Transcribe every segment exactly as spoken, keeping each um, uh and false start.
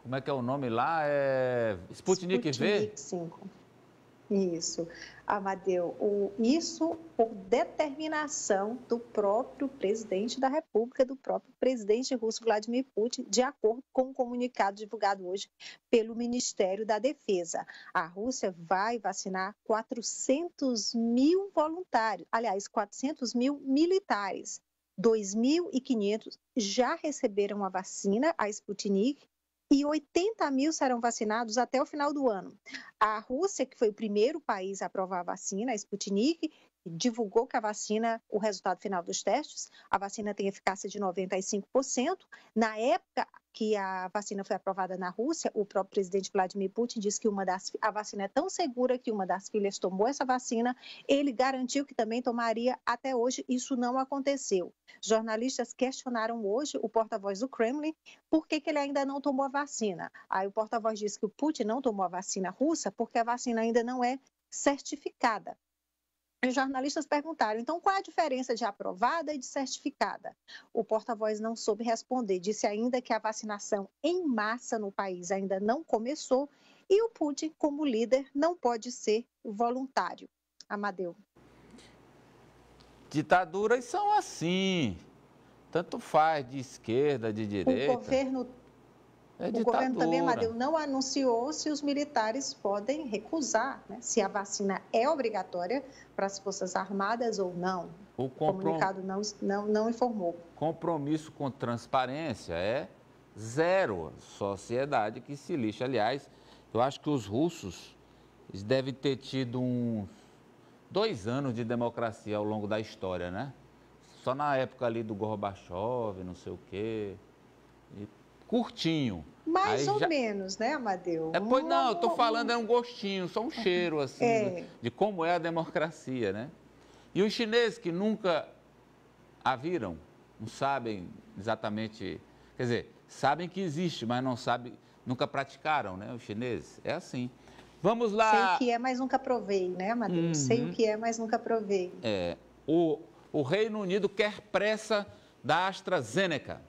como é que é o nome lá? É Sputnik V? Sputnik cinco. Isso, Amadeu, o, isso por determinação do próprio presidente da República, do próprio presidente russo Vladimir Putin, de acordo com o comunicado divulgado hoje pelo Ministério da Defesa. A Rússia vai vacinar quatrocentos mil voluntários, aliás, quatrocentos mil militares. dois mil e quinhentos já receberam a vacina, a Sputnik, e oitenta mil serão vacinados até o final do ano. A Rússia, que foi o primeiro país a aprovar a vacina, a Sputnik, divulgou que a vacina, o resultado final dos testes, a vacina tem eficácia de noventa e cinco por cento. Na época que a vacina foi aprovada na Rússia, o próprio presidente Vladimir Putin disse que uma das, a vacina é tão segura que uma das filhas tomou essa vacina. Ele garantiu que também tomaria. Até hoje. Isso não aconteceu. Jornalistas questionaram hoje o porta-voz do Kremlin por que, que ele ainda não tomou a vacina. Aí o porta-voz disse que o Putin não tomou a vacina russa porque a vacina ainda não é certificada. Os jornalistas perguntaram, então, qual é a diferença de aprovada e de certificada? O porta-voz não soube responder, disse ainda que a vacinação em massa no país ainda não começou e o Putin, como líder, não pode ser voluntário. Amadeu. Ditaduras são assim, tanto faz de esquerda, de direita. O governo... É o governo também, Amadeu, não anunciou se os militares podem recusar, né, se a vacina é obrigatória para as Forças Armadas ou não. O, comprom... o comunicado não, não, não informou. Compromisso com transparência é zero. Sociedade que se lixa. Aliás, eu acho que os russos eles devem ter tido uns dois anos de democracia ao longo da história, né? Só na época ali do Gorbachev, não sei o quê... E... curtinho. Mais Aí ou já... menos, né, Amadeu? É, pois não, eu estou falando, é um gostinho, só um cheiro, assim, é. de como é a democracia, né? E os chineses que nunca a viram, não sabem exatamente, quer dizer, sabem que existe, mas não sabem, nunca praticaram, né, os chineses. É assim. Vamos lá... Sei o que é, mas nunca provei, né, Amadeu? Uhum. Sei o que é, mas nunca provei. É, o, o Reino Unido quer pressa da AstraZeneca.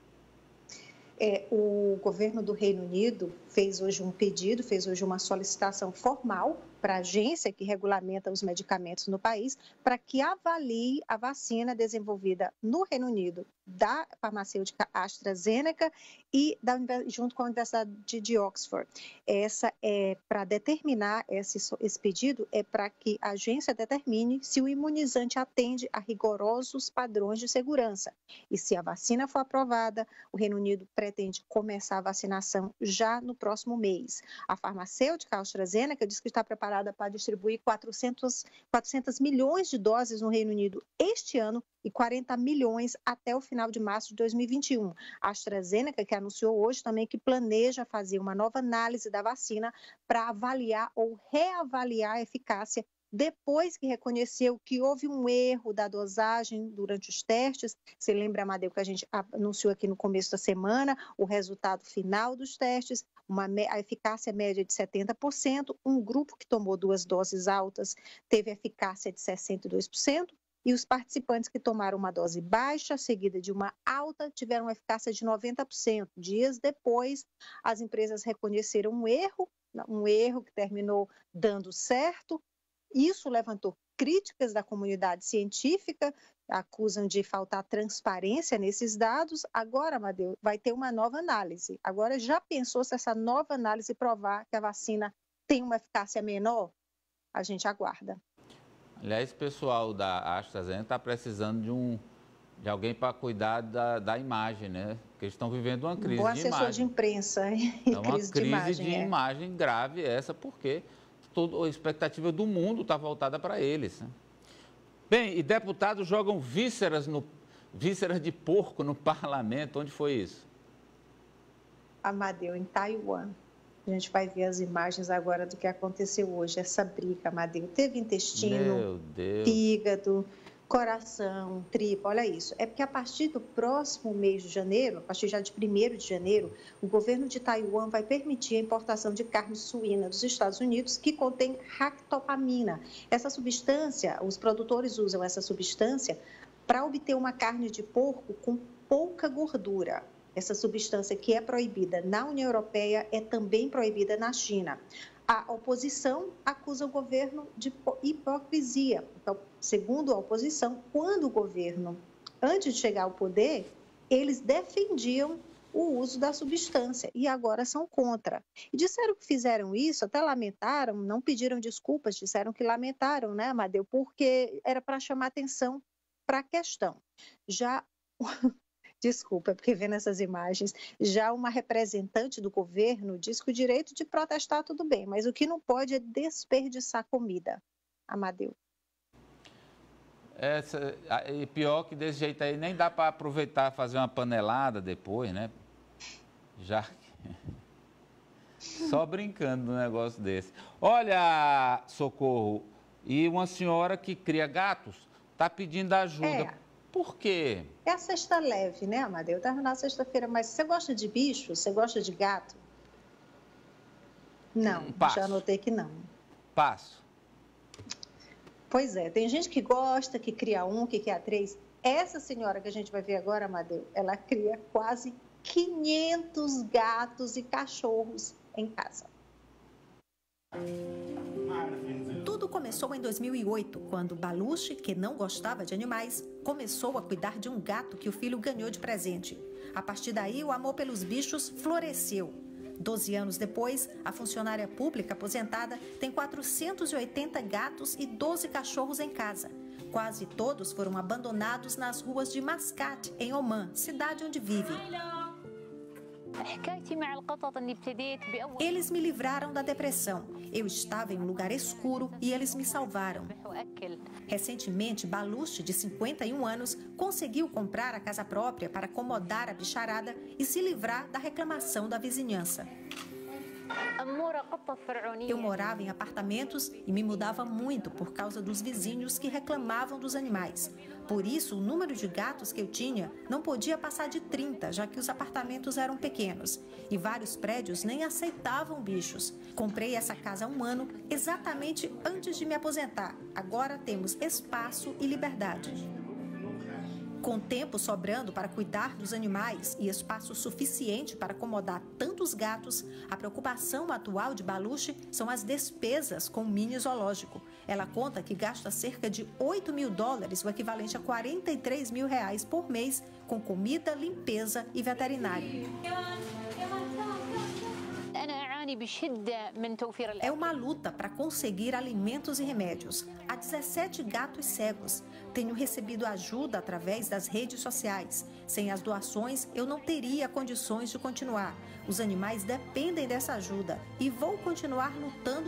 É, o governo do Reino Unido fez hoje um pedido, fez hoje uma solicitação formal para a agência que regulamenta os medicamentos no país, para que avalie a vacina desenvolvida no Reino Unido da farmacêutica AstraZeneca e da, junto com a Universidade de Oxford. Essa é para determinar esse, esse pedido, é para que a agência determine se o imunizante atende a rigorosos padrões de segurança. E se a vacina for aprovada, o Reino Unido pretende começar a vacinação já no próximo mês. A farmacêutica AstraZeneca diz que está preparada para distribuir quatrocentos, quatrocentos milhões de doses no Reino Unido este ano e quarenta milhões até o final de março de dois mil e vinte e um. A AstraZeneca, que anunciou hoje também que planeja fazer uma nova análise da vacina para avaliar ou reavaliar a eficácia depois que reconheceu que houve um erro da dosagem durante os testes. Você lembra, Amadeu, que a gente anunciou aqui no começo da semana o resultado final dos testes, uma, a eficácia média de setenta por cento, um grupo que tomou duas doses altas teve eficácia de sessenta e dois por cento, e os participantes que tomaram uma dose baixa, seguida de uma alta, tiveram uma eficácia de noventa por cento. Dias depois, as empresas reconheceram um erro, um erro que terminou dando certo. Isso levantou críticas da comunidade científica, acusam de faltar transparência nesses dados. Agora, Amadeu, vai ter uma nova análise. Agora, já pensou se essa nova análise provar que a vacina tem uma eficácia menor? A gente aguarda. Aliás, o pessoal da AstraZeneca está precisando de, um, de alguém para cuidar da, da imagem, né? Porque eles estão vivendo uma crise Bom de assessor imagem. de imprensa e é uma crise, crise de imagem. de é. imagem grave essa, porque toda a expectativa do mundo está voltada para eles, né? Bem, e deputados jogam vísceras, no, vísceras de porco no parlamento. Onde foi isso? Amadeu, em Taiwan. A gente vai ver as imagens agora do que aconteceu hoje, essa briga, Amadeu. Teve intestino, fígado, coração, tripa, olha isso. É porque a partir do próximo mês de janeiro, a partir já de primeiro de janeiro, o governo de Taiwan vai permitir a importação de carne suína dos Estados Unidos que contém ractopamina. Essa substância, os produtores usam essa substância para obter uma carne de porco com pouca gordura. Essa substância que é proibida na União Europeia é também proibida na China. A oposição acusa o governo de hipocrisia. Então, segundo a oposição, quando o governo, antes de chegar ao poder, eles defendiam o uso da substância e agora são contra. E disseram que fizeram isso, até lamentaram, não pediram desculpas, disseram que lamentaram, né, Amadeu, porque era para chamar atenção para a questão. Já, desculpa, porque vendo essas imagens, já uma representante do governo diz que o direito de protestar tudo bem, mas o que não pode é desperdiçar comida. Amadeu. Essa, e pior que desse jeito aí nem dá para aproveitar e fazer uma panelada depois, né? Já só brincando no negócio desse. Olha, Socorro, e uma senhora que cria gatos está pedindo ajuda. É. Por quê? É a sexta leve, né, Amadeu? Eu estava na sexta-feira, mas você gosta de bicho? Você gosta de gato? Não, Passo. Já anotei que não. Passo. Pois é, tem gente que gosta, que cria um, que cria três. Essa senhora que a gente vai ver agora, Amadeu, ela cria quase quinhentos gatos e cachorros em casa. Tudo começou em dois mil e oito, quando Baluchi, que não gostava de animais, começou a cuidar de um gato que o filho ganhou de presente. A partir daí, o amor pelos bichos floresceu. Doze anos depois, a funcionária pública aposentada tem quatrocentos e oitenta gatos e doze cachorros em casa. Quase todos foram abandonados nas ruas de Mascate, em Oman, cidade onde vive. Eles me livraram da depressão. Eu estava em um lugar escuro e eles me salvaram. Recentemente, Baluchi, de cinquenta e um anos, conseguiu comprar a casa própria para acomodar a bicharada e se livrar da reclamação da vizinhança. Eu morava em apartamentos e me mudava muito por causa dos vizinhos que reclamavam dos animais. Por isso, o número de gatos que eu tinha não podia passar de trinta, já que os apartamentos eram pequenos. E vários prédios nem aceitavam bichos. Comprei essa casa há um ano, exatamente antes de me aposentar. Agora temos espaço e liberdade. Com tempo sobrando para cuidar dos animais e espaço suficiente para acomodar tantos gatos, a preocupação atual de Baluchi são as despesas com o mini zoológico. Ela conta que gasta cerca de oito mil dólares, o equivalente a quarenta e três mil reais por mês, com comida, limpeza e veterinário. É uma luta para conseguir alimentos e remédios. Há dezessete gatos cegos. Tenho recebido ajuda através das redes sociais. Sem as doações, eu não teria condições de continuar. Os animais dependem dessa ajuda e vou continuar lutando